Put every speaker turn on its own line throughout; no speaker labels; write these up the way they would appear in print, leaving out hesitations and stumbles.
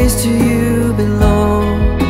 praise to you belongs.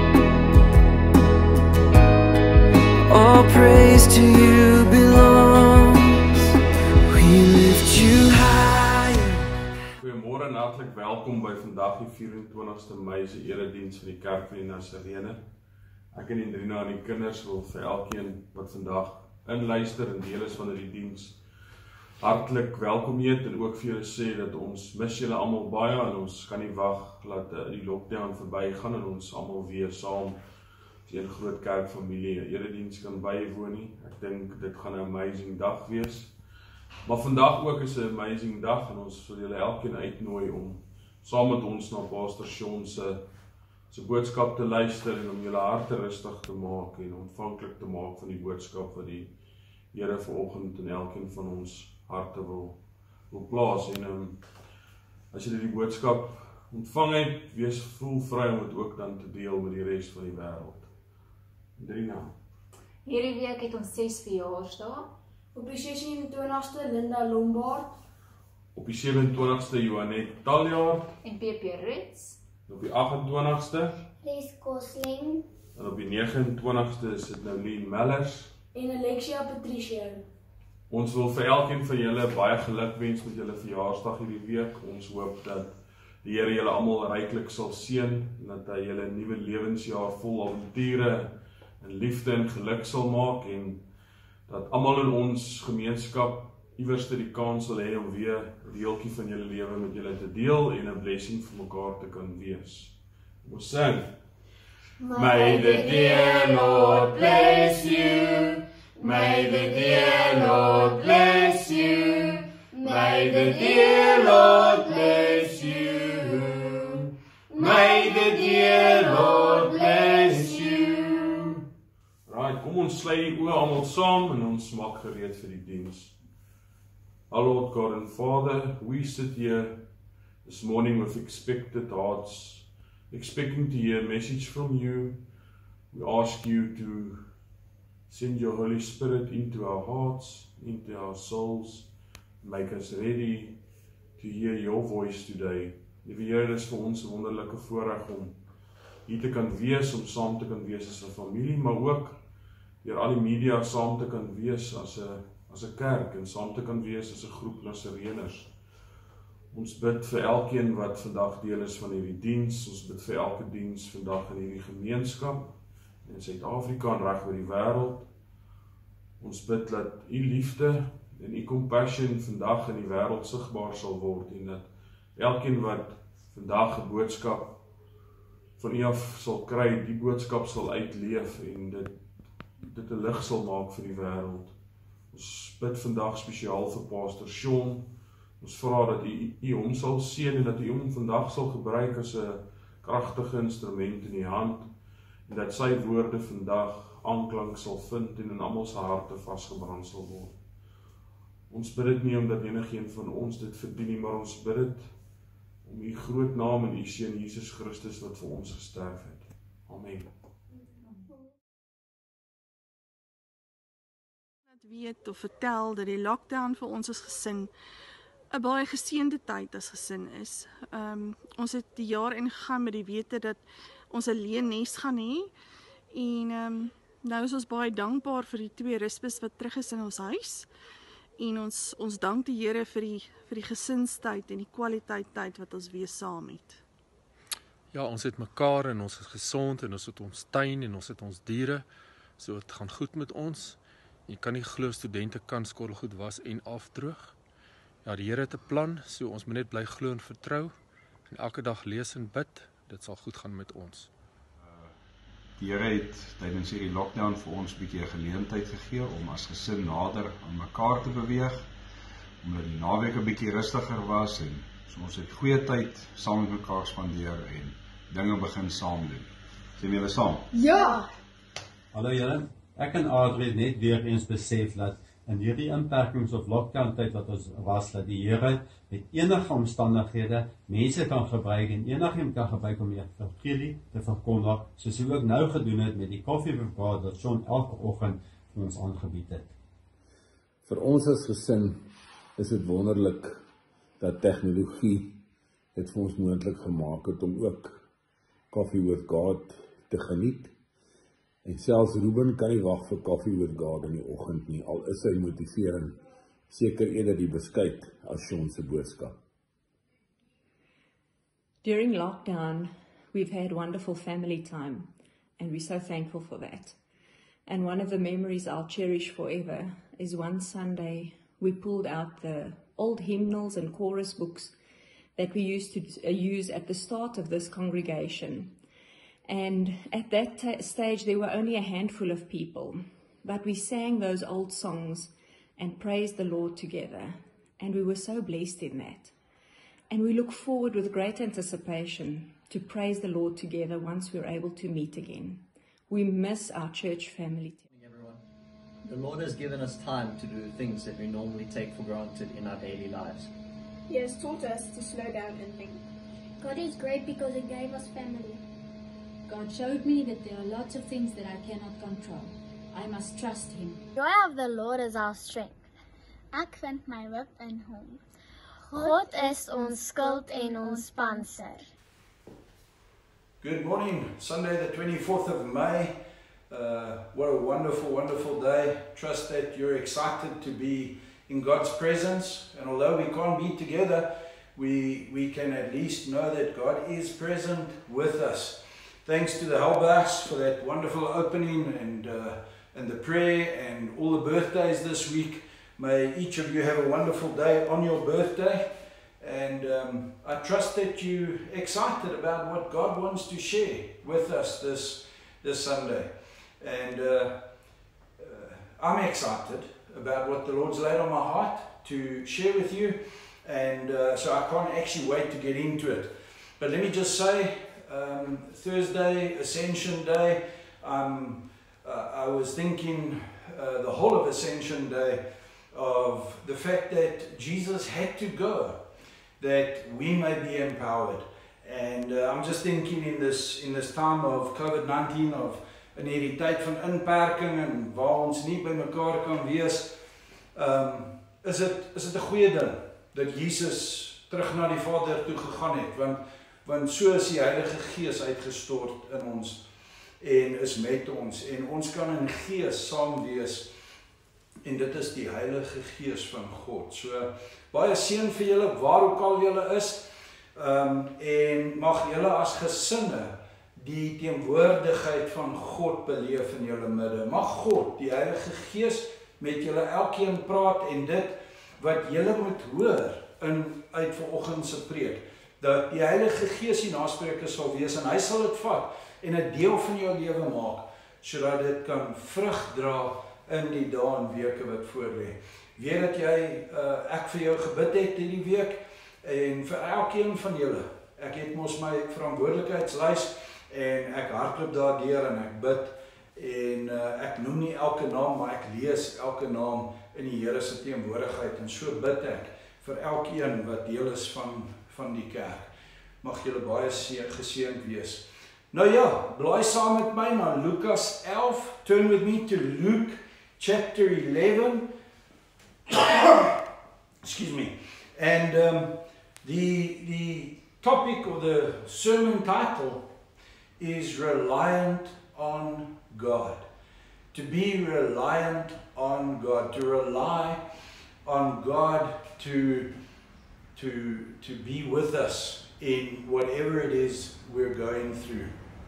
All praise to you belongs. We lift you higher.
Goeiemôre en hartlik welkom by vandag die 24ste Mei se erediens van die Kerk van die Nazarene. Ek en Indrina en die kinders wil vir elkeen wat vandag inluister en deel is van hierdie diens hartlik welkom heet en ook vir julle sê dat ons mis julle almal baie en ons kan nie wag dat die lockdown verbygaan en ons almal weer saam as 'n groot kerkfamilie 'n erediens kan bywoon nie. Ek dink dit gaan 'n amazing dag wees. Maar vandag ook is 'n amazing dag en ons wil julle elkeen uitnooi om saam met ons na Pastor Sean se boodskap te luister en om julle harte rustig te maak en ontvanklik te maak van die boodskap wat die Here vanoggend in elkeen van ons harte wil plaas. En as julle die boodskap ontvang het, voel vry om dit ook dan te deel met die res van die wêreld. Indrina.
Hierdie week het ons 6 verjaarsdae.
Op die 26ste Linda Lombard.
Op die 27ste Johanet Taljaard.
En PP Rits.
Op die 28ste.
Les Kosling.
En op die 29ste is dit nou Lien Mellers.
En Alexia Patricia.
Ons wil vir elkeen van julle baie geluk wens met julle verjaarsdag hierdie week. Ons hoop dat die Here julle almal ryklik sal seën en dat hy julle 'n nuwe lewensjaar vol avonture en liefde en geluk sal maak en dat almal in ons gemeenskap iewers die kans sal hê om weer 'n deeltjie van julle lewe met julle te deel en 'n blessing vir mekaar te kan wees. Ons sing. May the dear Lord bless you. May the dear Lord bless you. May the dear Lord bless you. May the dear Lord bless you. Right, kom ons sluit die oë almal saam en ons maak gereed vir die diens. Our Lord God and Father, we sit here this morning with expectant hearts, expecting to hear a message from you. We ask you to send your Holy Spirit into our hearts, into our souls, make us ready to hear your voice today. Liewe Here, dit is vir ons 'n wonderlike voorreg om hier te kan wees, om saam te kan wees as 'n familie, maar ook deur al die media saam te kan wees as 'n kerk en saam te kan wees as 'n groep Nasareners. Ons bid vir elkeen wat vandag deel is van hierdie diens, ons bid vir elke diens vandag in hierdie gemeenskap, in Suid-Afrika en reg oor die wêreld. Ons bid dat u liefde en u compassion vandag in die wêreld sigbaar sal word en dat elkeen wat vandag 'n boodskap van u af sal kry, die boodskap sal uitleef en dit 'n lig sal maak vir die wêreld. Ons bid vandag spesiaal vir Pastor Sean. Ons vra dat u hom sal seën en dat u hom vandag sal gebruik as 'n kragtige instrument in die hand en dat sy woorde vandag aanklank sal vind en in almal se harte vasgebrand sal word. Ons bid dit nie omdat enigeen van ons dit verdien nie, maar ons bid dit om u groot naam en u seun Jesus Christus wat vir ons gesterf het. Amen.
Weet of vertel dat die lockdown vir ons as gesin 'n baie geseënde tyd as gesin is. Ons het die jaar ingegaan met die wete dat ons 'n leennes gaan hê en nou is ons baie dankbaar vir die 2 rispes wat terug is in ons huis en ons dank die Here vir die gesinstyd en die kwaliteit tyd wat ons weer saam het.
Ja, ons het mekaar en ons is gesond en ons het ons tuin en ons het ons diere, so dit gaan goed met ons. Jy kan nie glo studente kan skottelgoed was en afdroog. Ja, die Here het 'n plan, so ons moet net bly glo en vertrou en elke dag lees en bid, dit sal goed gaan met ons.
Die Here het tydens hierdie lockdown vir ons 'n bietjie 'n geleentheid gegee om as gesin nader aan mekaar te beweeg, omdat die naweek 'n bietjie rustiger was en so ons het goeie tyd saam met mekaar spandeer en dinge begin saam doen. Sien julle saam?
Ja!
Hallo julle. Ek en Adrie het net weer eens besef dat in hierdie inperkings of lockdown tyd wat ons was, dat die Here met enige omstandighede mense kan gebruik en enigiemand kan gebruik om die evangelie te verkondig, soos hy ook nou gedoen het met die koffiebepaal wat Sean elke oggend vir ons aangebied het.
Vir ons as gesin is dit wonderlik dat tegnologie het vir ons moontlik gemaak het om ook Coffee with God te geniet. En selfs Ruben kan nie wag vir Coffee with God in die oggend nie, al is sy motivering seker eerder die beskuit as Sean se boodskap.
During lockdown, we've had wonderful family time, and we're so thankful for that. And one of the memories I'll cherish forever is one Sunday we pulled out the old hymnals and chorus books that we used to use at the start of this congregation. And at that stage, there were only a handful of people, but we sang those old songs and praised the Lord together, and we were so blessed in that. And we look forward with great anticipation to praise the Lord together once we're able to meet again. We miss our church family.
Everyone, the Lord has given us time to do things that we normally take for granted in our daily lives.
He has taught us to slow down and think.
God is great because He gave us family.
God showed me that there are lots of things that I cannot control. I must trust Him.
Joy of the Lord is our strength. Ek vind my hoop in Hom. God is ons skild en ons panser.
Good morning, Sunday the 24th of May. What a wonderful, wonderful day. Trust that you're excited to be in God's presence. And although we can't be together, we can at least know that God is present with us. Thanks to the Helbachs for that wonderful opening and the prayer and all the birthdays this week. May each of you have a wonderful day on your birthday. And I trust that you're excited about what God wants to share with us this Sunday. And I'm excited about what the Lord's laid on my heart to share with you. And so I can't actually wait to get into it. But let me just say, Thursday, Ascension Day, I was thinking the whole of Ascension Day of the fact that Jesus had to go, that we may be empowered. And I'm just thinking in this time of COVID-19, of in hierdie tyd van inperking en waar ons nie by mekaar kan wees, is dit 'n goeie ding dat Jesus terug na die Vader toe gegaan het, want so is die Heilige Gees uitgestort in ons en is met ons, en ons kan in gees saam wees, en dit is die Heilige Gees van God. So baie seën vir julle waar ook al julle is, en mag julle as gesinne die teenwoordigheid van God beleef in julle midde. Mag God, die Heilige Gees, met julle elkeen praat, en dit wat julle moet hoor uit vanoggend se preek, dat die Heilige Gees die naspreker sal wees, en hy sal dit vat en 'n deel van jou lewe maak, sodat dit kan vrug dra in die dae en weke wat voorlê. Weet dat ek vir jou gebid het hierdie week, en vir elkeen van julle. Ek het mos my verantwoordelikheidslys, en ek hardloop daardeur en ek bid, en ek noem nie elke naam, maar ek lees elke naam in die Here se teenwoordigheid, en so bid ek vir elkeen wat deel is van die kerk. Mag julle baie geseënd wees. Nou ja, blaai saam met my na Lukas 11. Turn with me to Luke chapter 11. Excuse me. And the topic or the sermon title is Reliant on God. To be reliant on God, to rely on God to be with us in whatever it is we're going through.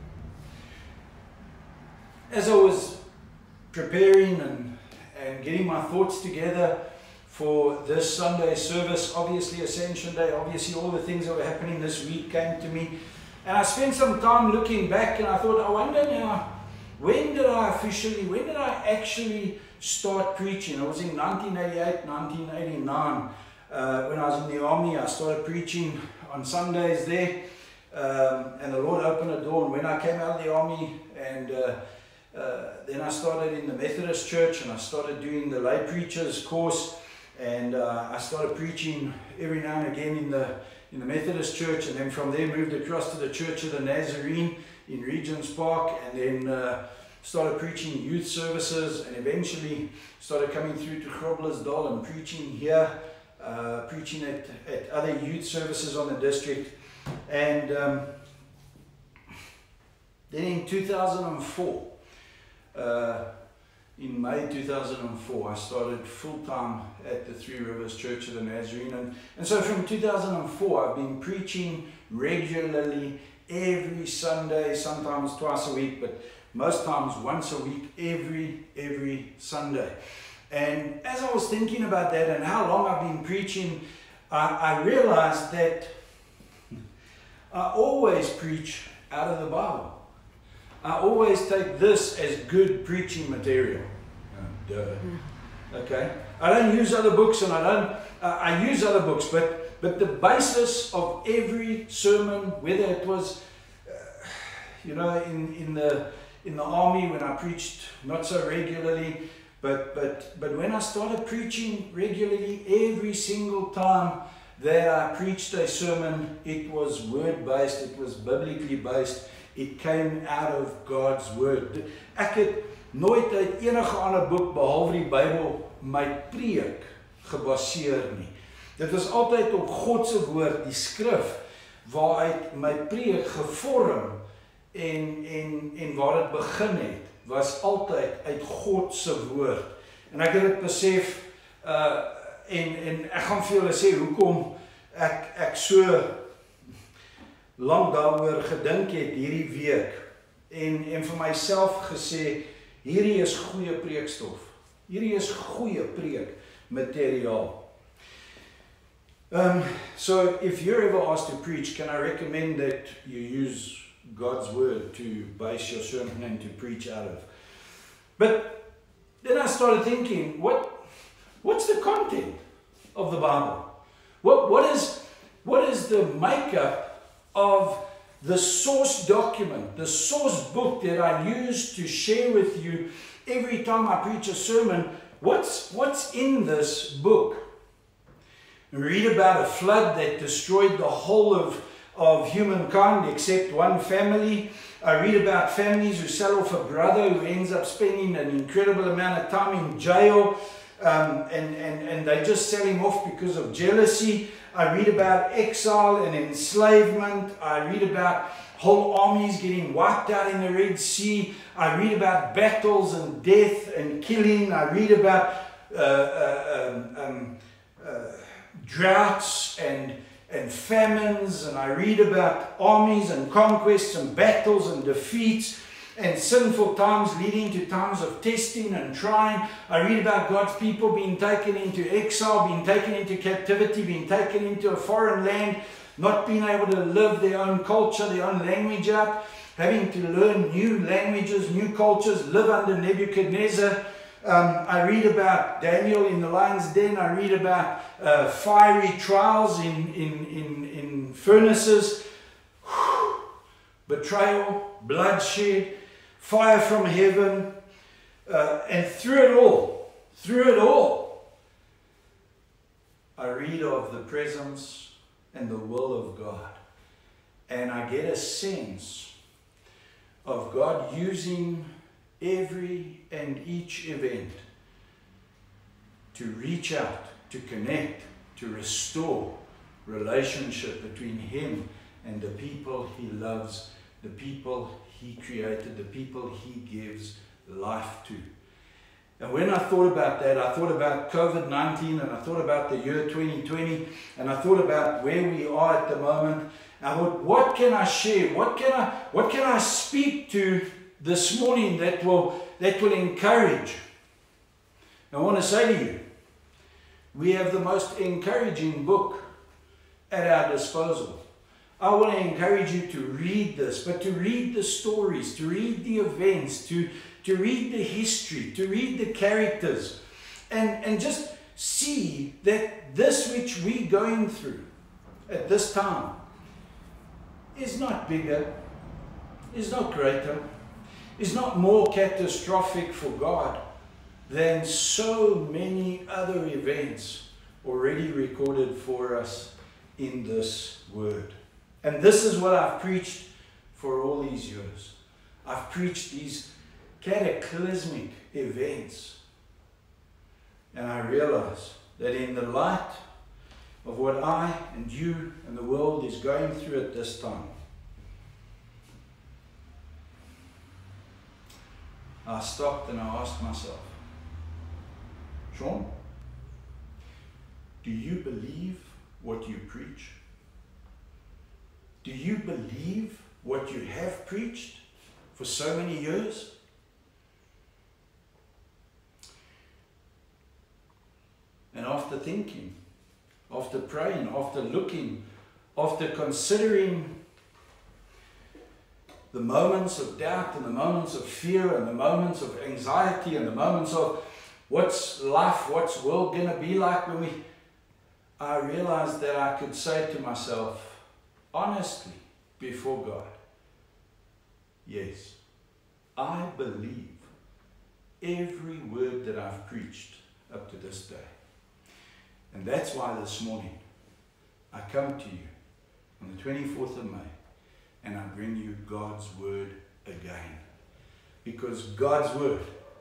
As I was preparing and getting my thoughts together for this Sunday service, obviously Ascension Day, obviously all the things that were happening this week came to me, and I spent some time looking back, and I thought, I wonder now, when did I actually start preaching? It was in 1988, 1989, when I was in the army. I started preaching on Sundays there, and the Lord opened a door, and when I came out of the army, and then I started in the Methodist church, and I started doing the lay preachers course, and I started preaching every now and again in the Methodist church, and then from there moved across to the Church of the Nazarene in Regents Park, and then started preaching youth services, and eventually started coming through to Groblersdal and preaching here preaching at other youth services on the district. And then in 2004, in May 2004, I started full-time at the Three Rivers Church of the Nazarene. And so from 2004, I've been preaching regularly every Sunday, sometimes twice a week, but most times once a week, every Sunday. And as I was thinking about that and how long I've been preaching, I realized that I always preach out of the Bible. I always take this as good preaching material. Okay? I don't use other books, and I use other books, but the basis of every sermon, whether it was, in the army when I preached not so regularly, but when I started preaching regularly, every single time that I preached a sermon, it was word-based, it was biblically based. It came out of God's word. Ek het nooit uit enige ander boek behalwe die Bybel my preek gebaseer nie. Dit was altyd op God se woord, die skrif, waaruit my preek gevorm en waar dit begin het, was altyd uit God se woord. En ek het dit besef, en ek gaan vir julle sê hoekom ek so lang daaroor gedink het hierdie week en vir myself gesê, hierdie is goeie preekstof. Hierdie is goeie preek materiaal. So if you're ever asked to preach, can I recommend that you use God's word to base your sermon and to preach out of? But then I started thinking, what's the content of the Bible? What is the makeup of the source document, the source book that I use to share with you every time I preach a sermon? What's in this book? We read about a flood that destroyed the whole of humankind except one family. I read about families who sell off a brother who ends up spending an incredible amount of time in jail, and they just sell him off because of jealousy. I read about exile and enslavement. I read about whole armies getting wiped out in the Red Sea. I read about battles and death and killing. I read about droughts and famines. And I read about armies and conquests and battles and defeats and sinful times leading to times of testing and trying. I read about God's people being taken into exile, being taken into captivity, being taken into a foreign land, not being able to live their own culture, their own language out, having to learn new languages, new cultures, live under Nebuchadnezzar. I read about Daniel in the lion's den. I read about fiery trials in furnaces, betrayal, bloodshed, fire from heaven, and through it all, I read of the presence and the will of God. And I get a sense of God using every and each event to reach out, to connect, to restore relationship between Him and the people He loves, the people He created, the people He gives life to. And when I thought about that, I thought about COVID-19, and I thought about the year 2020, and I thought about where we are at the moment. And I thought, what can I share? What can I speak to this morning that will encourage? I want to say to you, we have the most encouraging book at our disposal. I want to encourage you to read this, but to read the stories, to read the events, to read the history, to read the characters, and just see that this which we're going through at this time is not bigger, is not greater, is not more catastrophic for God than so many other events already recorded for us in this word. And this is what I've preached for all these years. I've preached these cataclysmic events. And I realize that in the light of what I and you and the world is going through at this time. I stopped and I asked myself, Sean, do you believe what you preach? Do you believe what you have preached for so many years? And after thinking, after praying, after looking, after considering the moments of doubt and the moments of fear and the moments of anxiety and the moments of what's life, what's world going to be like when I realized that I could say to myself, honestly, before God, yes, I believe every word that I've preached up to this day. And that's why this morning I come to you on the 24th of May and I bring you God's word again. Because God's word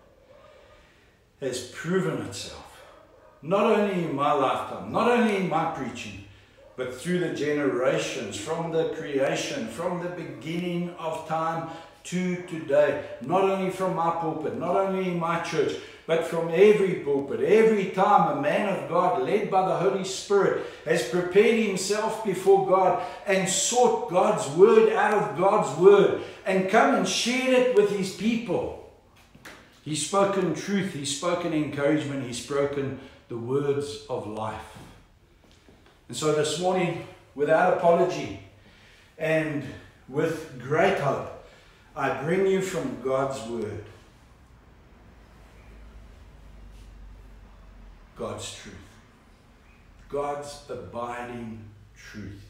has proven itself, not only in my lifetime, not only in my preaching, but through the generations, from the creation, from the beginning of time to today. Not only from my pulpit, not only in my church, but from every pulpit. Every time a man of God, led by the Holy Spirit, has prepared himself before God and sought God's word out of God's word and come and shared it with his people. He's spoken truth, he's spoken encouragement, he's spoken the words of life. And so this morning, without apology and with great hope, I bring you from God's word, God's truth, God's abiding truth.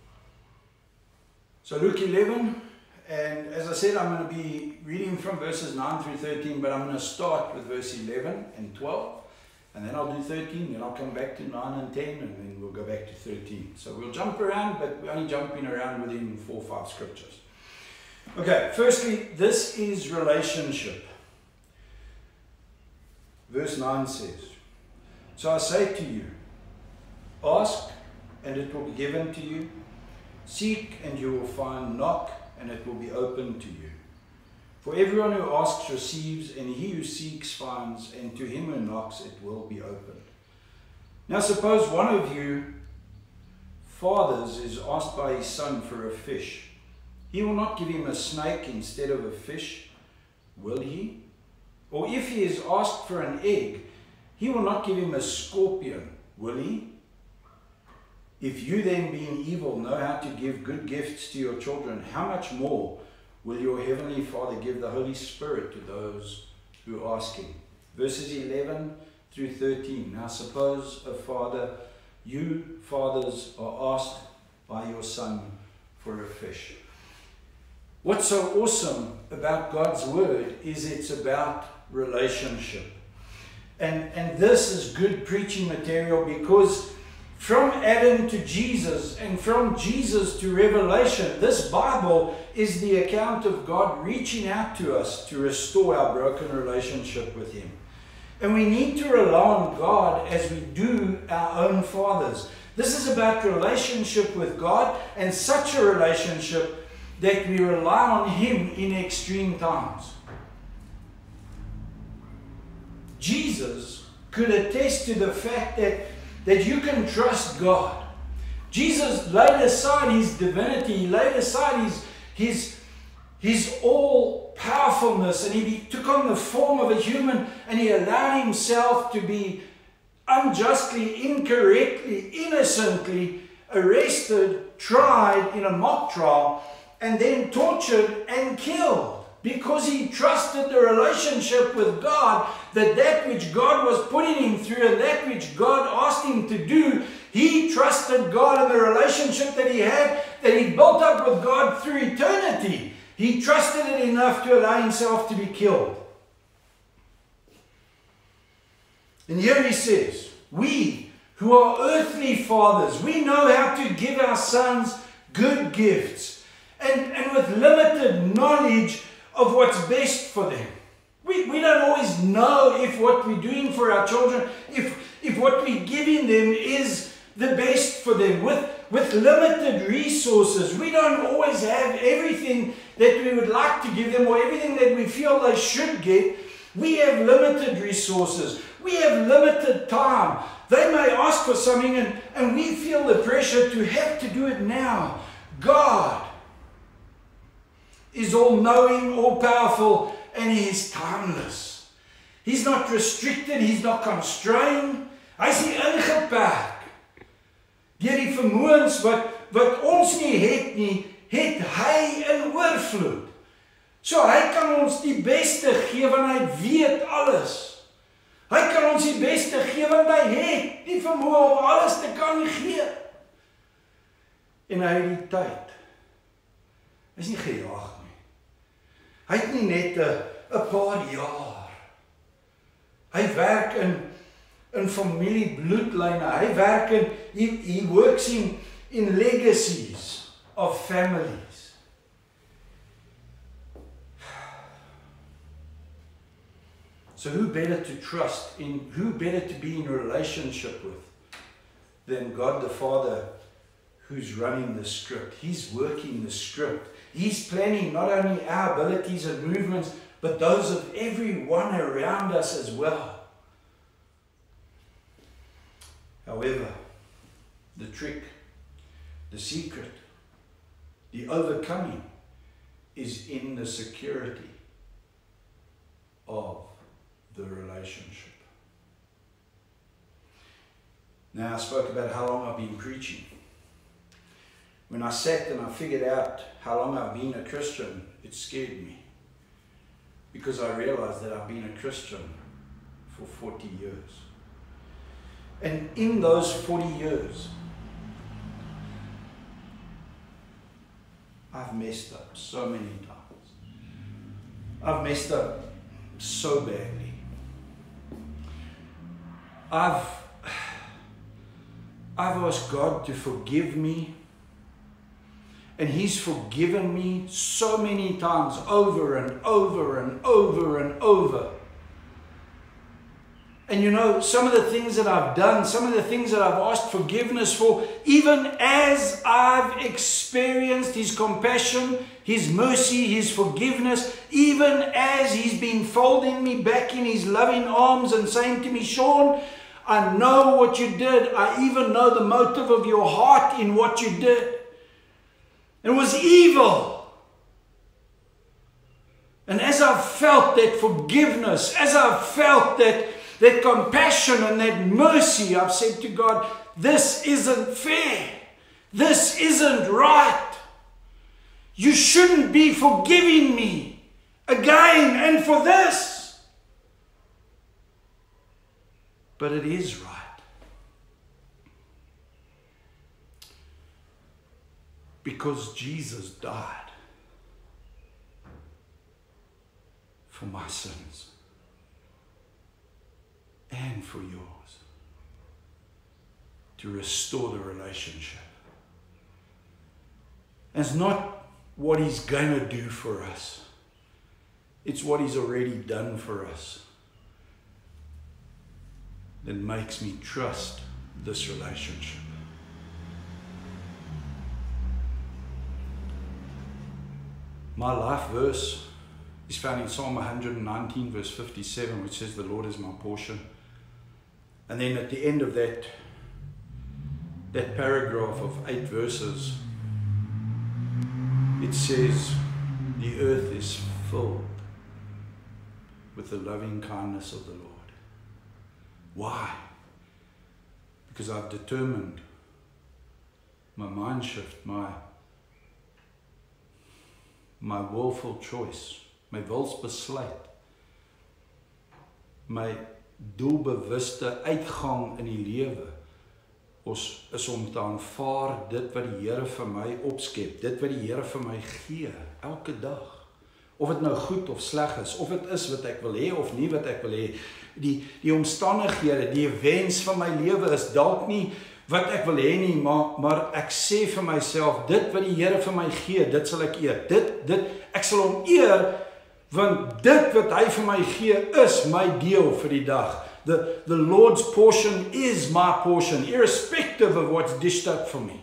So Luke 11, and as I said, I'm going to be reading from verses 9 through 13, but I'm going to start with verse 11 and 12. And then I'll do 13, then I'll come back to 9 and 10, and then we'll go back to 13. So we'll jump around, but we're only jumping around within 4 or 5 scriptures. Okay, firstly, this is relationship. Verse 9 says, so I say to you, ask and it will be given to you. Seek and you will find. Knock and it will be opened to you. For everyone who asks receives, and he who seeks finds, and to him who knocks it will be opened. Now suppose one of you fathers is asked by his son for a fish. He will not give him a snake instead of a fish, will he? Or if he is asked for an egg, he will not give him a scorpion, will he? If you then, being evil, know how to give good gifts to your children, how much more will your heavenly Father give the Holy Spirit to those who ask him? Verses 11 through 13. Now suppose a father, you fathers are asked by your son for a fish. What's so awesome about God's word is it's about relationship. And this is good preaching material, because from Adam to Jesus and from Jesus to Revelation, this Bible is the account of God reaching out to us to restore our broken relationship with him. And we need to rely on God as we do our own fathers. This is about relationship with God, and such a relationship that we rely on him in extreme times. Jesus could attest to the fact that you can trust God. Jesus laid aside his divinity, he laid aside his all-powerfulness, and he took on the form of a human, and he allowed himself to be unjustly, incorrectly, innocently arrested, tried in a mock trial, and then tortured and killed. Because he trusted the relationship with God, that which God was putting him through and that which God asked him to do, he trusted God in the relationship that he had, that he built up with God through eternity. He trusted it enough to allow himself to be killed. And here he says, we who are earthly fathers, we know how to give our sons good gifts, and with limited knowledge of what's best for them. We don't always know if what we're doing for our children, if what we're giving them is the best for them with limited resources. We don't always have everything that we would like to give them or everything that we feel they should get. We have limited resources. We have limited time. They may ask for something and we feel the pressure to have to do it now. God is all-knowing, all-powerful, and He is timeless. He's not restricted, He's not constrained. Hy is nie ingeperk. Deur die vermoëns wat ons nie, het Hy in oorvloed. So Hy kan ons die beste gee, want Hy weet alles. Hy kan ons die beste gee, want Hy het die vermoë om alles te kan gee. En Hy het die tyd. Hy is nie gejaag nie. Hy het nie net 'n paar jaar. Hy werk in familiebloedlyne. Hy werk he works in legacies of families. So who better to trust in, who better to be in a relationship with than God the Father, who's running the script. He's working the script. He's planning not only our abilities and movements, but those of everyone around us as well. However, the trick, the secret, the overcoming is in the security of the relationship. Now, I spoke about how long I've been preaching. When I sat and I figured out how long I've been a Christian, it scared me. Because I realized that I've been a Christian for 40 years. And in those 40 years, I've messed up so many times. I've messed up so badly. I've asked God to forgive me, and He's forgiven me so many times, over and over and over and over. And you know, some of the things that I've done, some of the things that I've asked forgiveness for, even as I've experienced His compassion, His mercy, His forgiveness, even as He's been folding me back in His loving arms and saying to me, Sean, I know what you did. I even know the motive of your heart in what you did. It was evil. And as I've felt that forgiveness, as I've felt that compassion and that mercy, I've said to God, this isn't fair. This isn't right. You shouldn't be forgiving me again and for this. But it is right. Because Jesus died for my sins. And for yours, to restore the relationship. And it's not what He's going to do for us, it's what He's already done for us that makes me trust this relationship. My life verse is found in Psalm 119 verse 57, which says, the Lord is my portion. And then at the end of that paragraph of 8 verses, it says, the earth is filled with the loving kindness of the Lord. Why? Because I've determined my mind shift, my willful choice, my wilsbesluit, my doelbewuste uitgang in die lewe is om te aanvaar dit wat die Here vir my opskep, dit wat die Here vir my gee, elke dag. Of dit nou goed of sleg is, of dit is wat ek wil hê of nie wat ek wil hê. Die omstandighede, die wens van my lewe is dalk nie wat ek wil hê nie, maar ek sê vir myself, dit wat die Here vir my gee, dit sal ek eer. Ek sal hom eer, want dit wat hy vir my gee, is my deel vir die dag. The Lord's portion is my portion, irrespective of what's dished up for me.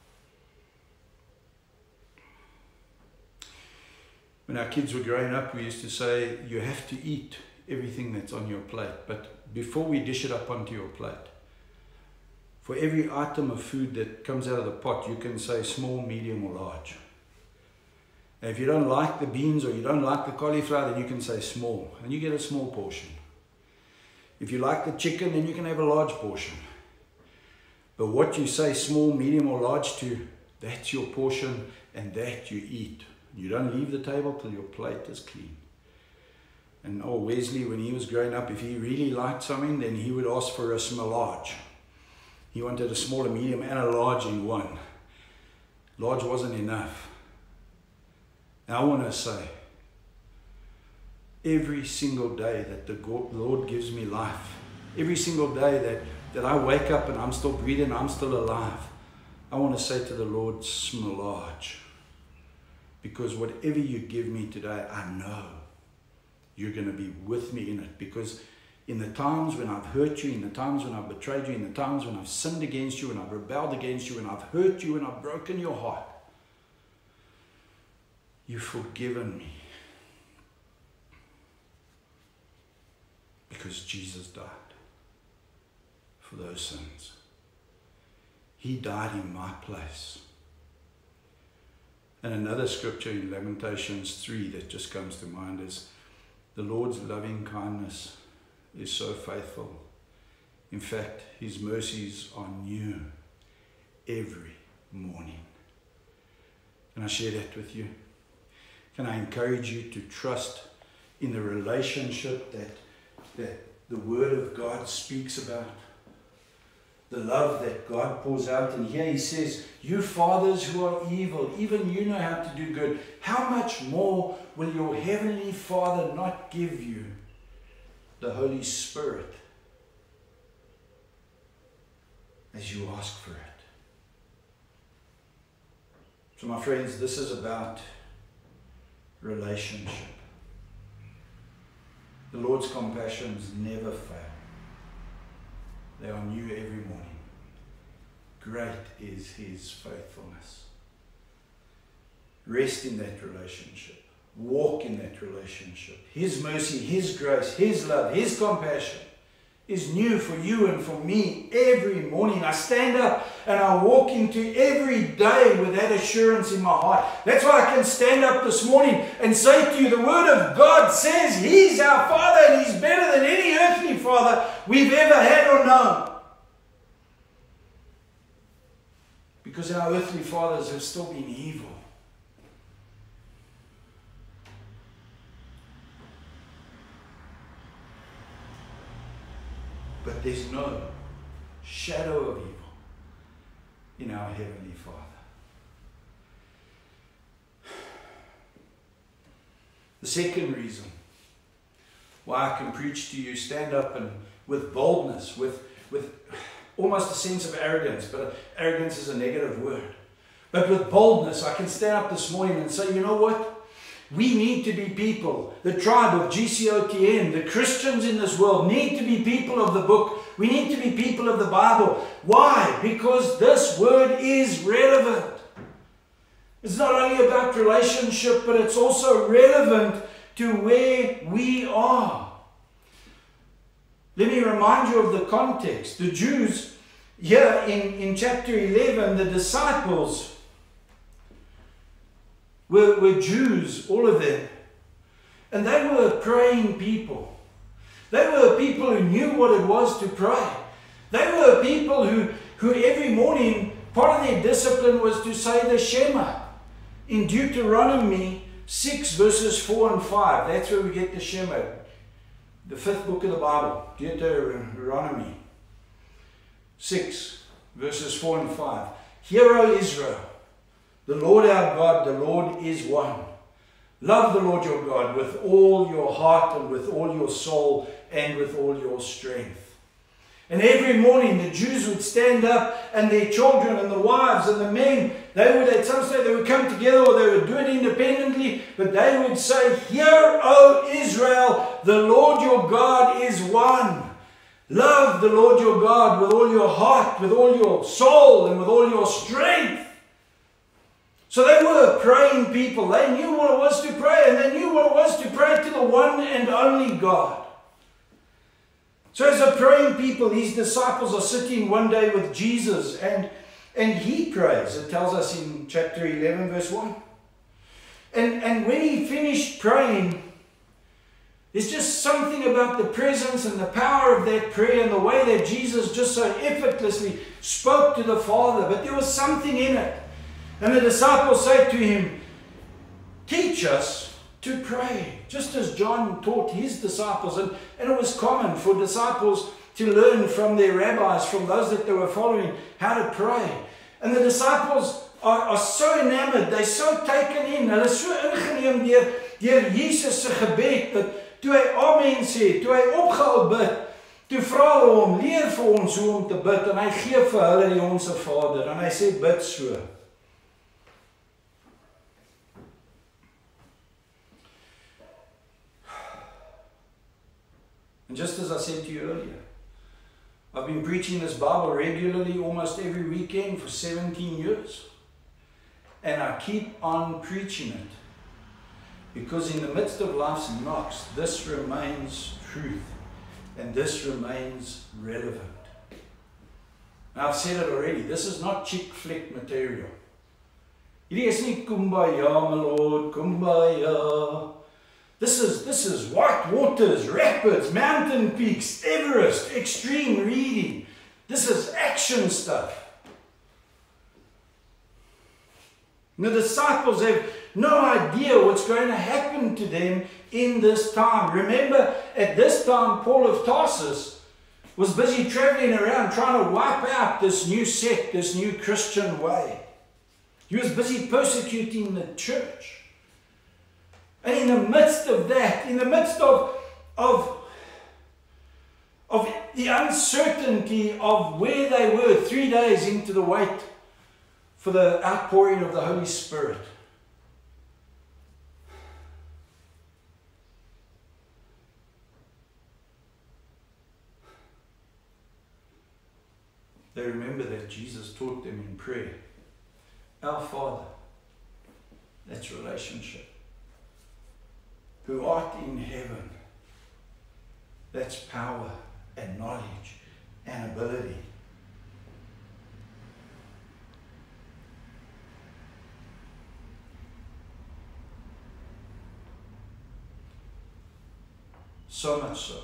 When our kids were growing up, we used to say, you have to eat everything that's on your plate. But before we dish it up onto your plate, for every item of food that comes out of the pot, you can say small, medium, or large. And if you don't like the beans or you don't like the cauliflower, then you can say small, and you get a small portion. If you like the chicken, then you can have a large portion. But what you say small, medium, or large to, that's your portion, and that you eat. You don't leave the table till your plate is clean. And Wesley, when he was growing up, if he really liked something, then he would ask for a small large. He wanted a small, a medium, and a large in one. Large wasn't enough. And I want to say, every single day that the Lord gives me life, every single day that I wake up and I'm still breathing, I'm still alive, I want to say to the Lord, small large. Because whatever you give me today, I know you're going to be with me in it. Because in the times when I've hurt you, in the times when I've betrayed you, in the times when I've sinned against you, and I've rebelled against you, and I've hurt you, and I've broken your heart, you've forgiven me. Because Jesus died for those sins. He died in my place. And another scripture in Lamentations 3 that just comes to mind is, the Lord's loving kindness is so faithful. In fact, His mercies are new every morning. Can I share that with you? Can I encourage you to trust in the relationship that the Word of God speaks about? The love that God pours out. And here He says, you fathers who are evil, even you know how to do good. How much more will your Heavenly Father not give you the Holy Spirit as you ask for it? So my friends, this is about relationship. The Lord's compassions never fail. They are new every morning. Great is His faithfulness. Rest in that relationship. Walk in that relationship. His mercy, His grace, His love, His compassion is new for you and for me every morning. I stand up and I walk into every day with that assurance in my heart. That's why I can stand up this morning and say to you, the Word of God says He's our Father and He's better than any earthly father we've ever had or known. Because our earthly fathers have still been evil. But there's no shadow of evil in our Heavenly Father. The second reason why I can preach to you, stand up and with boldness, with almost a sense of arrogance, but arrogance is a negative word. But with boldness, I can stand up this morning and say, you know what? We need to be people, the tribe of GCOTN, the Christians in this world need to be people of the book. We need to be people of the Bible. Why? Because this word is relevant. It's not only about relationship, but it's also relevant to where we are. Let me remind you of the context. The Jews, here in chapter 11, the disciples were Jews, all of them. And they were praying people. They were people who knew what it was to pray. They were people who every morning, part of their discipline was to say the Shema. In Deuteronomy 6 verses 4 and 5, that's where we get the Shema. The 5th book of the Bible, Deuteronomy 6 verses 4 and 5. Hear, O Israel, the Lord our God, the Lord is one. Love the Lord your God with all your heart and with all your soul and with all your strength. And every morning the Jews would stand up, and their children and the wives and the men, at some stage they would come together, or they would do it independently, but they would say, Hear, O Israel, the Lord your God is one. Love the Lord your God with all your heart, with all your soul, and with all your strength. So they were a praying people. They knew what it was to pray, and they knew what it was to pray to the one and only God. So as a praying people, these disciples are sitting one day with Jesus, and he prays. It tells us in chapter 11, verse 1. And when he finished praying, there's just something about the presence and the power of that prayer and the way that Jesus just so effortlessly spoke to the Father. But there was something in it. And the disciples say to him, teach us to pray, just as John taught his disciples. And it was common for disciples to learn from their rabbis, from those that they were following, how to pray. And the disciples are so enamored, they're so taken in, hulle is so ingeneem deur Jesus se gebed, dat toe hy amen sê, toe hy opgehou bid, toe vra hulle hom, leer vir ons hoe om te bid, en hy gee vir hulle die Onse Vader, en hy sê, bid so. And just as I said to you earlier, I've been preaching this Bible regularly almost every weekend for 17 years. And I keep on preaching it. Because in the midst of life's knocks, this remains truth. And this remains relevant. Now I've said it already, this is not chick flick material. Hierdie is nie kumbaya, my Lord, kumbaya. This is white waters, rapids, mountain peaks, Everest, extreme reading. This is action stuff. And the disciples have no idea what's going to happen to them in this time. Remember, at this time, Paul of Tarsus was busy traveling around trying to wipe out this new sect, this new Christian way. He was busy persecuting the church. And in the midst of that, in the midst of the uncertainty of where they were 3 days into the wait for the outpouring of the Holy Spirit, they remember that Jesus taught them in prayer, our Father, that's relationship, who art in heaven, that's power and knowledge and ability. So much so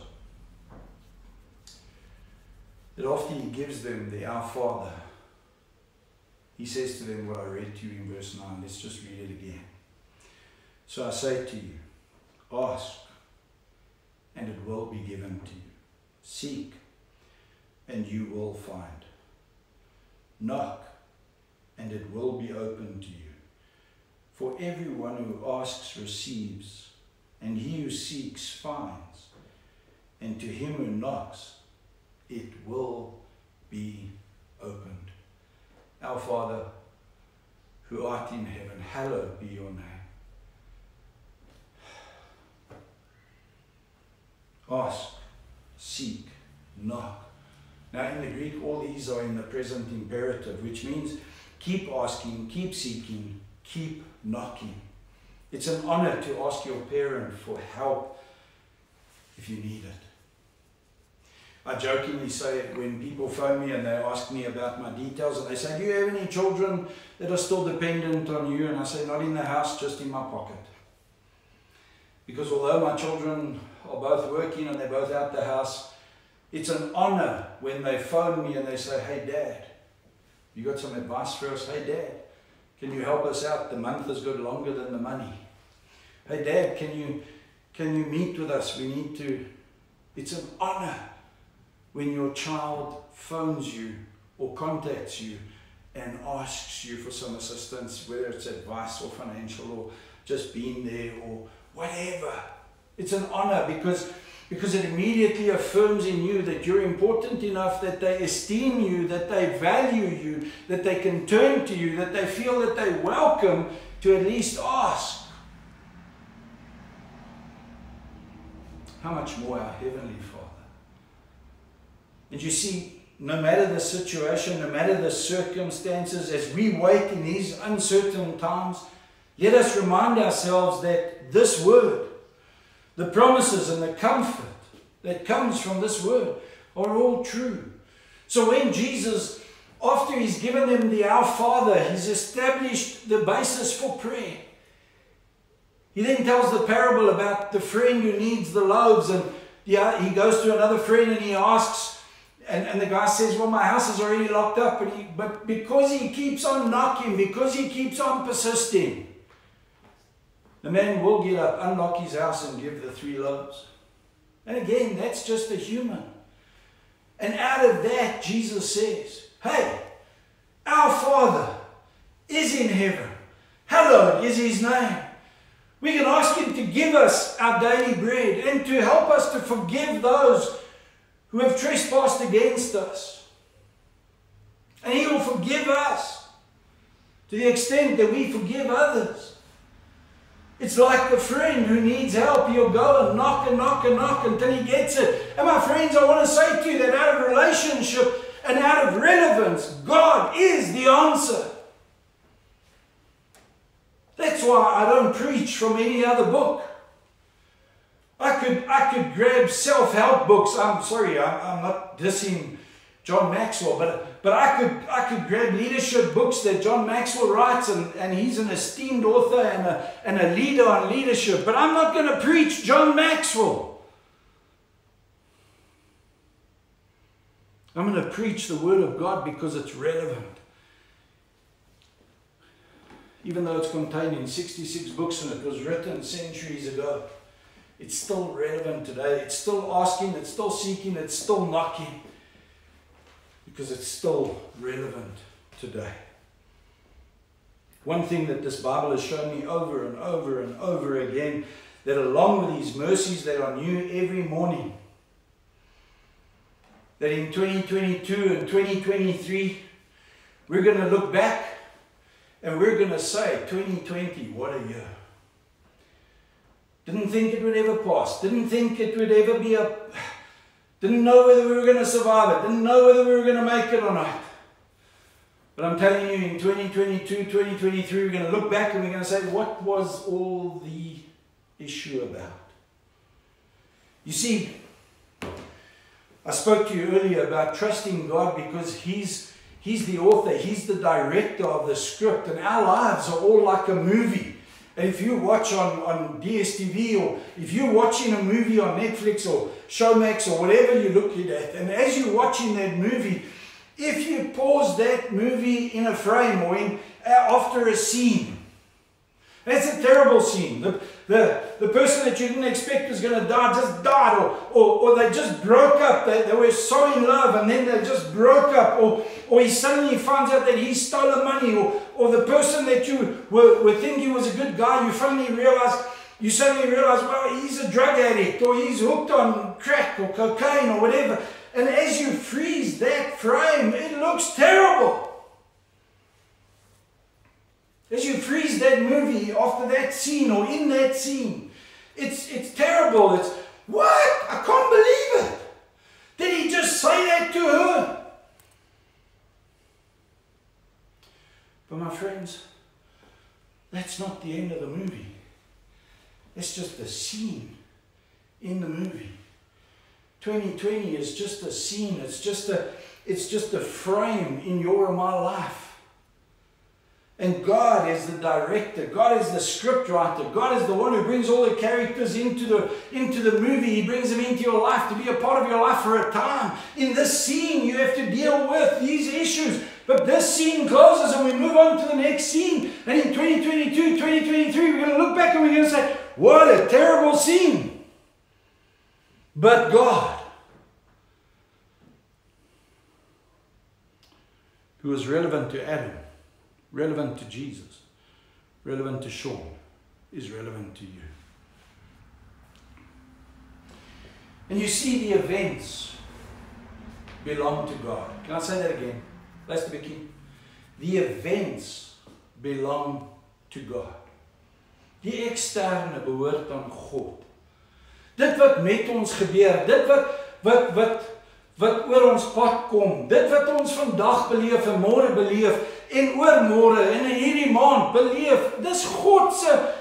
that after he gives them the Our Father, he says to them what I read to you in verse 9. Let's just read it again. So I say to you, ask, and it will be given to you. Seek, and you will find. Knock, and it will be opened to you. For everyone who asks receives, and he who seeks finds, and to him who knocks it will be opened. Our Father, who art in heaven, hallowed be your name. Ask, seek, knock. Now in the Greek, all these are in the present imperative, which means keep asking, keep seeking, keep knocking. It's an honor to ask your parent for help if you need it. I jokingly say when people phone me and they ask me about my details and they say, do you have any children that are still dependent on you? And I say, not in the house, just in my pocket. Because although my children are both working and they're both out the house, it's an honor when they phone me and they say, hey Dad, you got some advice for us? Hey Dad, can you help us out? The month has got longer than the money. Hey Dad, can you meet with us? We need to. It's an honor when your child phones you or contacts you and asks you for some assistance, whether it's advice or financial or just being there or whatever. It's an honor because it immediately affirms in you that you're important enough, that they esteem you, that they value you, that they can turn to you, that they feel that they're welcome to at least ask. How much more our Heavenly Father? And you see, no matter the situation, no matter the circumstances, as we wait in these uncertain times, let us remind ourselves that this word, the promises and the comfort that comes from this word are all true. So when Jesus, after he's given them the Our Father, he's established the basis for prayer. He then tells the parable about the friend who needs the loaves, and he goes to another friend and he asks, and the guy says, well, my house is already locked up, but because he keeps on knocking, because he keeps on persisting, the man will get up, unlock his house and give the 3 loaves. And again, that's just a human. And out of that, Jesus says, hey, our Father is in heaven. Hallowed is his name. We can ask him to give us our daily bread and to help us to forgive those who have trespassed against us. And he will forgive us to the extent that we forgive others. It's like the friend who needs help. He'll go and knock and knock and knock until he gets it. And my friends, I want to say to you that out of relationship and out of relevance, God is the answer. That's why I don't preach from any other book. I could grab self-help books. I'm sorry, I'm not dissing John Maxwell, but I could grab leadership books that John Maxwell writes, and he's an esteemed author and a leader on leadership. But I'm not going to preach John Maxwell. I'm going to preach the Word of God because it's relevant. Even though it's contained in 66 books and it was written centuries ago, it's still relevant today. It's still asking, it's still seeking, it's still knocking. Because it's still relevant today. One thing that this Bible has shown me over and over and over again, that along with these mercies that are new every morning, that in 2022 and 2023, we're going to look back and we're going to say, 2020, what a year. Didn't think it would ever pass. Didn't think it would ever be a... Didn't know whether we were going to survive it. Didn't know whether we were going to make it or not. But I'm telling you, in 2022, 2023, we're going to look back and we're going to say, what was all the issue about? You see, I spoke to you earlier about trusting God because He's the author, He's the director of the script, and our lives are all like a movie. And if you watch on DSTV, or if you're watching a movie on Netflix or Showmax or whatever you're looking at, and as you're watching that movie, if you pause that movie in a frame or after a scene, that's a terrible scene. The person that you didn't expect was going to die just died, or they just broke up. They were so in love and then they just broke up, or he suddenly finds out that he stole the money, or the person that you were thinking was a good guy, you suddenly realize, well, he's a drug addict, or he's hooked on crack or cocaine or whatever. And as you freeze that frame, it looks terrible. As you freeze that movie after that scene or in that scene, it's terrible. It's, what? I can't believe it. Did he just say that to her? But my friends, that's not the end of the movie. It's just a scene in the movie. 2020 is just a scene. It's just a frame in your and my life. And God is the director. God is the script writer. God is the one who brings all the characters into the movie. He brings them into your life to be a part of your life for a time. In this scene, you have to deal with these issues. But this scene closes and we move on to the next scene. And in 2022, 2023, we're going to look back and we're going to say, what a terrible scene. But God, who was relevant to Adam, relevant to Jesus, relevant to Sean, is relevant to you. And you see, the events belong to God. Can I say that again? Let's begin. The events belong to God. Die eksterne behoort aan God. Dit wat met ons gebeur, dit wat oor ons pad kom, dit wat ons vandag beleef en môre beleef en oormôre en in hierdie maand beleef, dis God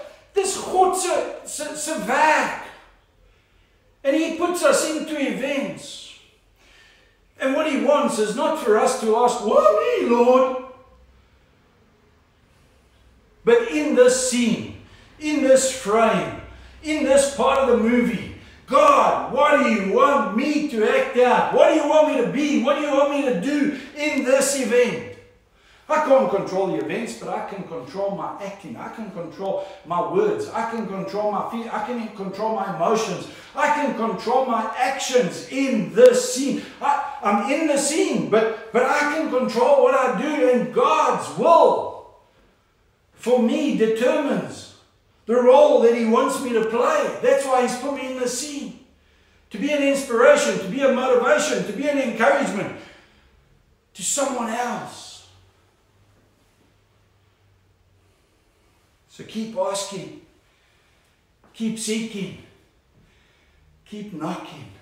se werk. And He puts us into events. And what He wants is not for us to ask, why me, Lord? But in this scene, in this frame, in this part of the movie, God, what do you want me to act out? What do you want me to be? What do you want me to do in this event? I can't control the events, but I can control my acting. I can control my words. I can control my feelings. I can control my emotions. I can control my actions in this scene. I'm in the scene, but I can control what I do, and God's will for me determines the role that He wants me to play. That's why He's put me in the scene. To be an inspiration, to be a motivation, to be an encouragement to someone else. So keep asking, keep seeking, keep knocking.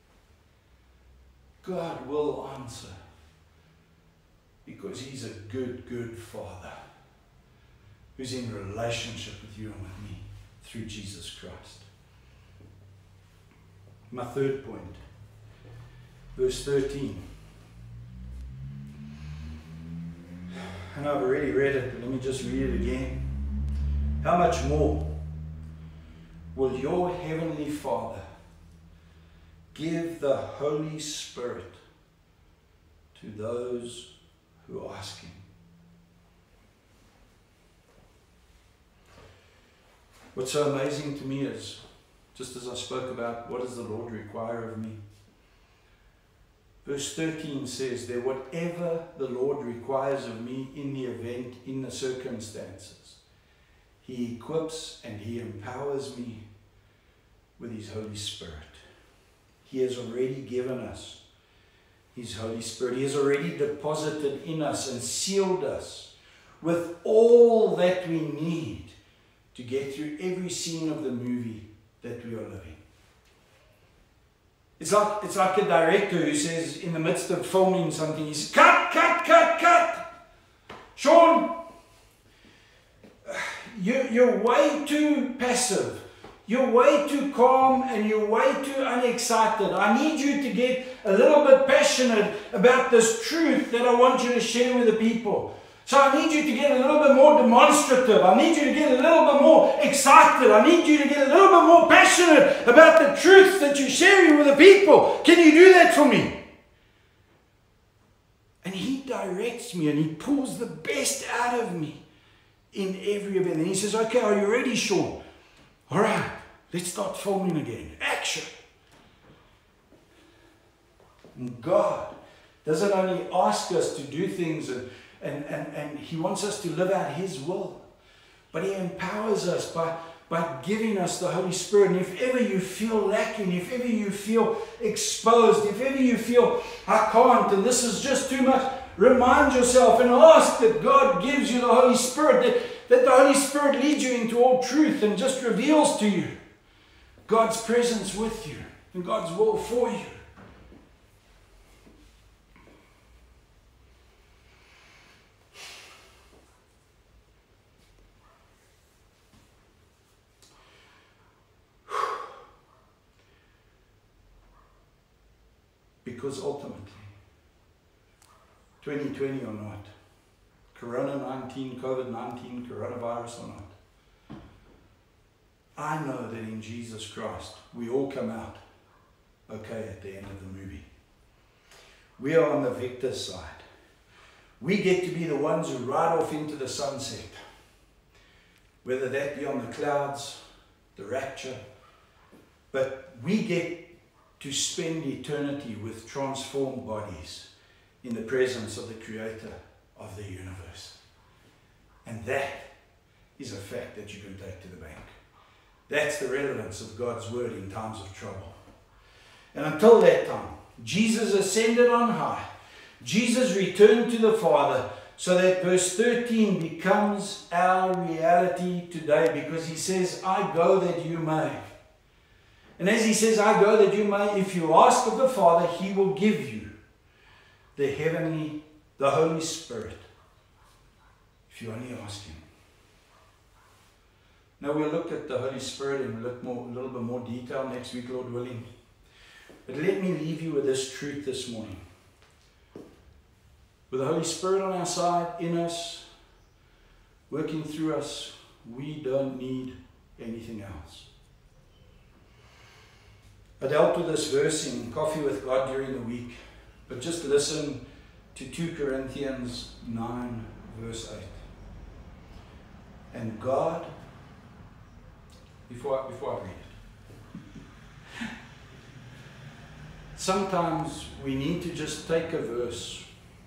God will answer because He's a good, good Father who's in relationship with you and with me through Jesus Christ. My third point, verse 13. And I've already read it, but let me just read it again. How much more will your Heavenly Father give the Holy Spirit to those who ask Him? What's so amazing to me is, just as I spoke about, what does the Lord require of me? Verse 13 says that whatever the Lord requires of me in the event, in the circumstances, He equips and He empowers me with His Holy Spirit. He has already given us His Holy Spirit. He has already deposited in us and sealed us with all that we need to get through every scene of the movie that we are living. It's like a director who says in the midst of filming something, he says, cut, cut, cut, cut. Sean, you're way too passive. You're way too calm and you're way too unexcited. I need you to get a little bit passionate about this truth that I want you to share with the people. So I need you to get a little bit more demonstrative. I need you to get a little bit more excited. I need you to get a little bit more passionate about the truths that you're sharing with the people. Can you do that for me? And He directs me and He pulls the best out of me in every event. And He says, okay, are you ready, Sean? All right, let's start filming again. Action. And God doesn't only ask us to do things and He wants us to live out His will, but He empowers us by giving us the Holy Spirit. And if ever you feel lacking, if ever you feel exposed, if ever you feel, I can't and this is just too much, remind yourself and ask that God gives you the Holy Spirit, that the Holy Spirit leads you into all truth and just reveals to you God's presence with you and God's will for you. Because ultimately, 2020 or not, Corona-19, COVID-19, coronavirus or not, I know that in Jesus Christ, we all come out okay at the end of the movie. We are on the victor's side. We get to be the ones who ride off into the sunset, whether that be on the clouds, the rapture, but we get to spend eternity with transformed bodies in the presence of the Creator of the universe. And that is a fact that you can take to the bank. That's the relevance of God's word in times of trouble. And until that time, Jesus ascended on high. Jesus returned to the Father, so that verse 13 becomes our reality today, because He says, I go that you may. And as he says, I go that you may, if you ask of the Father, he will give you the Holy Spirit. If you only ask him. Now we'll look at the Holy Spirit in a little bit more detail next week, Lord willing. But let me leave you with this truth this morning. With the Holy Spirit on our side, in us, working through us, we don't need anything else. I dealt with this verse in Coffee with God during the week, but just listen to 2 Corinthians 9 verse 8. And God, before I read it, sometimes we need to just take a verse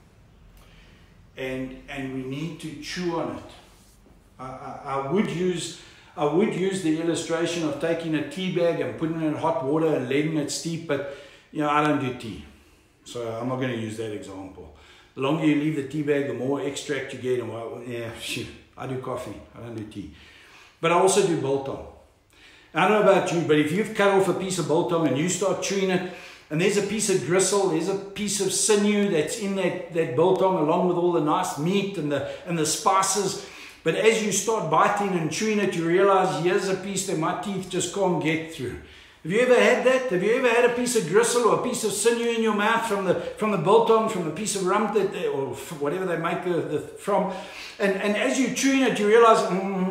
and we need to chew on it. I would use the illustration of taking a tea bag and putting it in hot water and letting it steep, but I don't do tea, so I'm not going to use that example. The longer you leave the tea bag, the more extract you get. And I do coffee, I don't do tea. But I also do biltong. I don't know about you, but if you've cut off a piece of biltong and you start chewing it, and there's a piece of gristle, there's a piece of sinew that's in that biltong, along with all the nice meat and the spices. But as you start biting and chewing it, you realize here's a piece that my teeth just can't get through. Have you ever had that? Have you ever had a piece of gristle or a piece of sinew in your mouth from the biltong, from the piece of rump or whatever they make from? And as you're chewing it, you realize,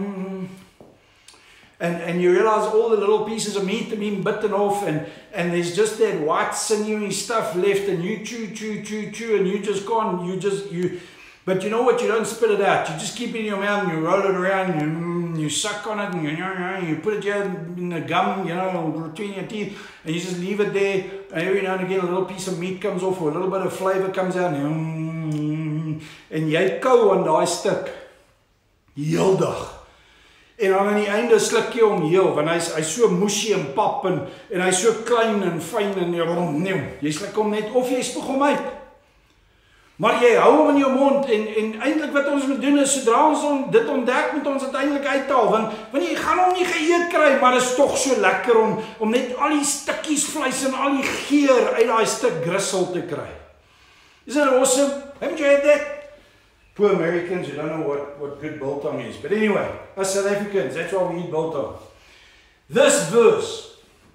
and you realize all the little pieces of meat have been bitten off, and there's just that white sinewy stuff left, and you chew, and you just can't, but you know what? You don't spit it out. You just keep it in your mouth and you roll it around and you suck on it and you put it in the gum, between your teeth, and you just leave it there. And every now and again a little piece of meat comes off or a little bit of flavor comes out. En jy kou aan daai stuk heel dag. En dan aan die einde sluk jy hom heel, want hy's so mushy en pap en hy's so klein en fyn en jy sluk hom net of jy spoeg hom uit. Maar jy hou hom in jou mond en eintlik wat ons moet doen is, sodra ons dit ontdek, moet ons uiteindelik uithaal, want jy gaan hom nie geëet kry, maar is tog so lekker om net al die stukkies vleis en al die geur uit daai stuk grisel te kry. Isn't it awesome? Haven't you had that? Poor Americans, you don't know what good biltong is. But anyway, us South Africans, that's why we eat biltong. This verse,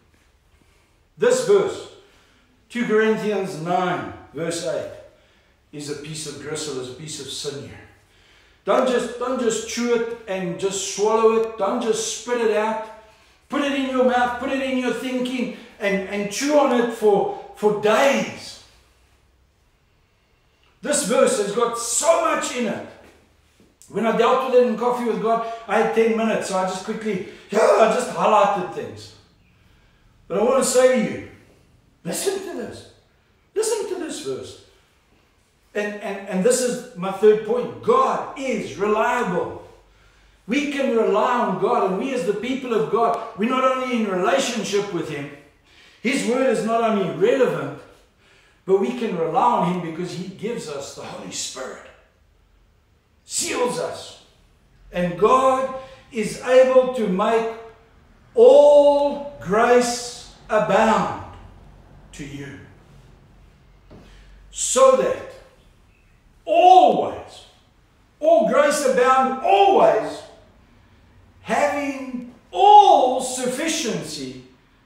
2 Corinthians 9, verse 8, is a piece of gristle, is a piece of sinew. Don't just chew it and just swallow it. Don't just spit it out. Put it in your mouth, put it in your thinking, and chew on it for days. This verse has got so much in it. When I dealt with it in Coffee with God, I had 10 minutes, so I just quickly, I just highlighted things. But I want to say to you, listen to this. Listen to this verse. And this is my third point. God is reliable. We can rely on God, and we as the people of God, we're not only in relationship with Him, His word is not only relevant, but we can rely on Him because He gives us the Holy Spirit. Seals us. And God is able to make all grace abound to you. So that always, all grace abound, always, having all sufficiency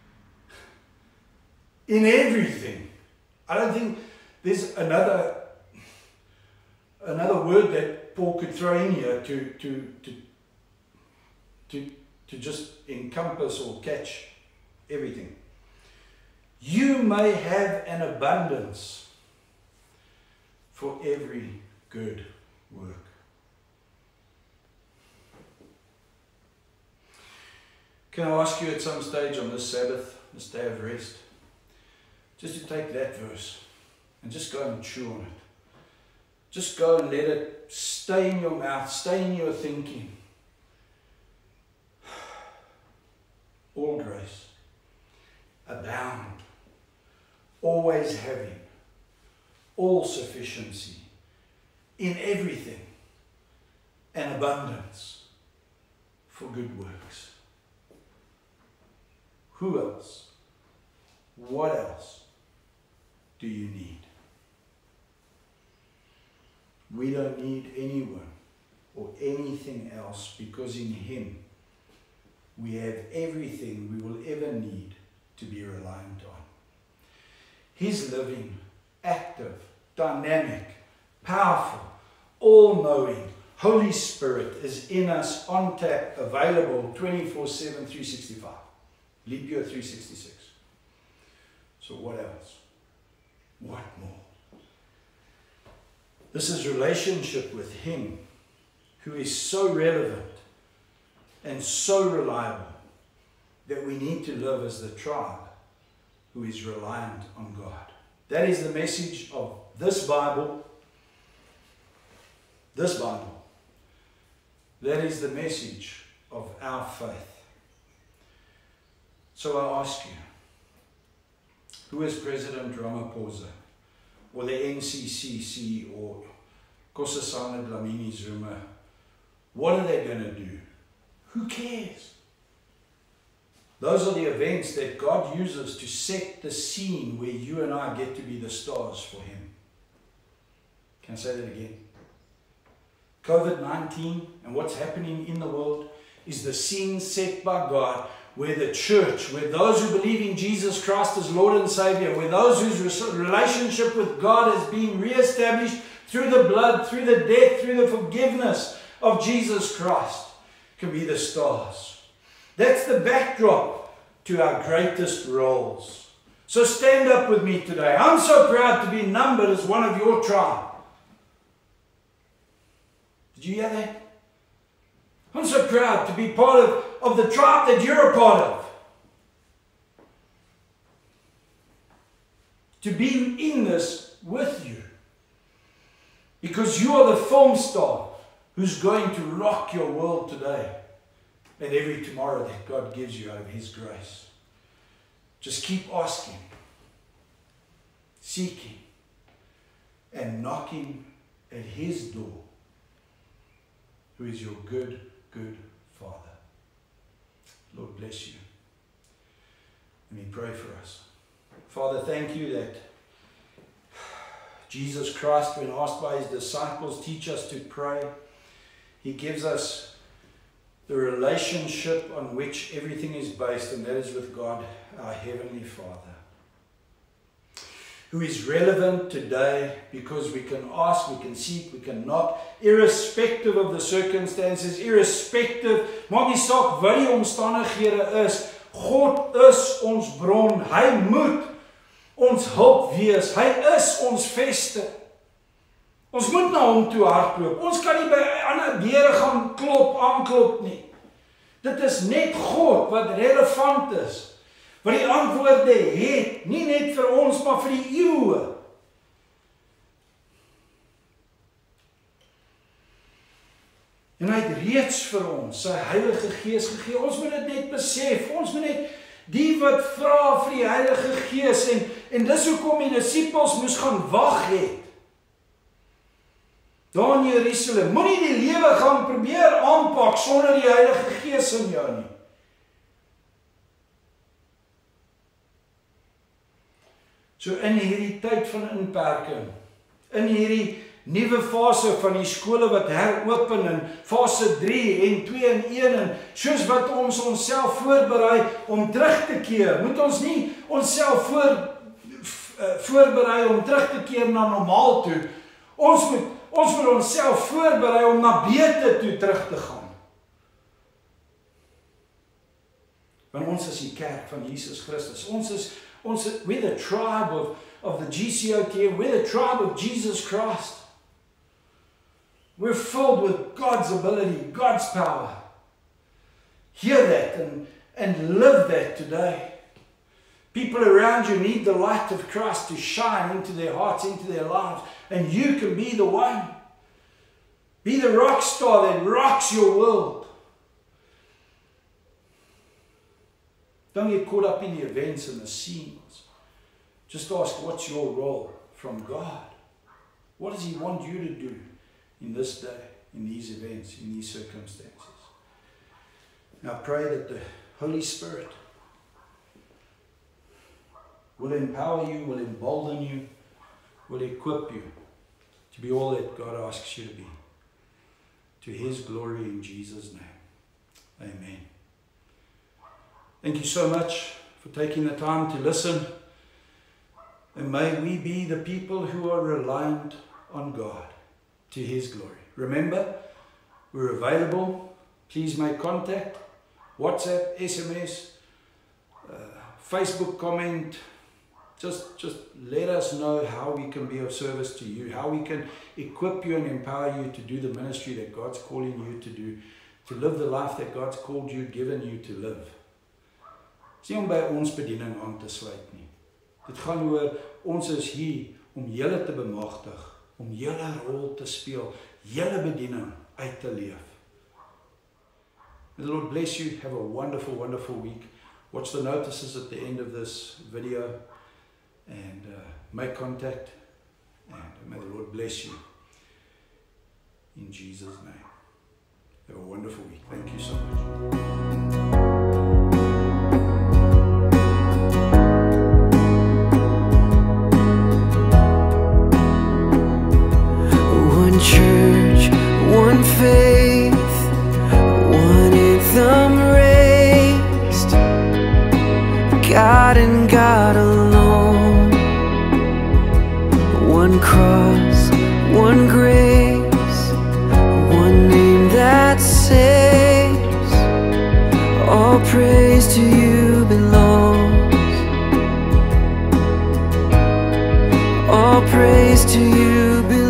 in everything. I don't think there's another word that Paul could throw in here to just encompass or catch everything. You may have an abundance for every good work. Can I ask you at some stage on this Sabbath, this day of rest, just to take that verse and just go and chew on it. Just go and let it stay in your mouth, stay in your thinking. All grace, abound, always having all sufficiency in everything, and abundance for good works. Who else What else do you need? We don't need anyone or anything else, because in Him we have everything we will ever need to be reliant on. His living, active, dynamic, powerful, all-knowing Holy Spirit is in us, on tap, available 24/7, 365. Leap year 366. So what else? What more? This is relationship with Him, who is so relevant and so reliable that we need to live as the tribe who is reliant on God. That is the message of this Bible. This Bible. That is the message of our faith. So I ask you, who is President Ramaphosa, or the NCCC, or Nkosazana Dlamini Zuma? What are they going to do? Who cares? Those are the events that God uses to set the scene where you and I get to be the stars for Him. Can I say that again? COVID-19 and what's happening in the world is the scene set by God, where the church, where those who believe in Jesus Christ as Lord and Savior, where those whose relationship with God has been re-established through the blood, through the death, through the forgiveness of Jesus Christ, can be the stars. That's the backdrop to our greatest roles. So stand up with me today. I'm so proud to be numbered as one of your tribe. Did you hear that? I'm so proud to be part of the tribe that you're a part of. To be in this with you. Because you are the film star who's going to rock your world today and every tomorrow that God gives you out of His grace. Just keep asking, seeking, and knocking at His door, who is your good, good Father. Lord bless you. Let me pray for us. Father, thank you that Jesus Christ, when asked by His disciples, teach us to pray, He gives us the relationship on which everything is based, and that is with God, our Heavenly Father, who is relevant today because we can ask, we can seek, we can knock, irrespective of the circumstances, irrespective, maak nie saak wat die omstandighede is, God is ons bron, Hy moet ons hulp wees, Hy is ons vesting. Ons moet na Hom toe hardloop. Ons kan nie by ander deure gaan aanklop nie. Dit is net God wat relevant is, wat die antwoorde het, nie net vir ons, maar vir die eeue. En Hy het reeds vir ons sy Heilige Gees gegee. Ons moet dit net besef. Ons moet net die wat vra vir die Heilige Gees, en dis hoekom die disippels moes gaan wag het. Daar in Jerusalem, moenie die lewe gaan probeer aanpak sonder die Heilige Gees in jou nie. So in hierdie tyd van inperking, in hierdie nuwe fase van die skole wat heropen in fase 3 en 2 en 1, en soos wat ons onsself voorberei om terug te keer, moet ons nie onsself voorberei om terug te keer na normaal toe. Ons moet onsself voorberei om na beter toe terug te gaan. Want ons is die kerk van Jesus Christus. We're the tribe of the GCOTN. We're the tribe of Jesus Christ. We're filled with God's ability, God's power. Hear that and live that today. People around you need the light of Christ to shine into their hearts, into their lives. And you can be the one. Be the rock star that rocks your world. Don't get caught up in the events and the scenes. Just ask, what's your role from God? What does He want you to do in this day, in these events, in these circumstances? And I pray that the Holy Spirit will empower you, will embolden you, will equip you to be all that God asks you to be. To His glory in Jesus' name. Amen. Thank you so much for taking the time to listen. And may we be the people who are reliant on God to His glory. Remember, we're available. Please make contact. WhatsApp, SMS, Facebook comment. Just let us know how we can be of service to you, how we can equip you and empower you to do the ministry that God's calling you to do, to live the life that God's called you, given you to live. Dis nie om by ons bediening aan te sluit nie. Dit gaan oor, ons is hier om julle te bemagtig, om julle rol te speel, julle bediening uit te leef. May the Lord bless you. Have a wonderful, wonderful week. Watch the notices at the end of this video and make contact. And may the Lord bless you in Jesus' name. Have a wonderful week. Thank you so much.
One church, one faith, one anthem raised, God and God alone. One cross, one grace, one name that saves. All praise to you belongs. All praise to you belongs.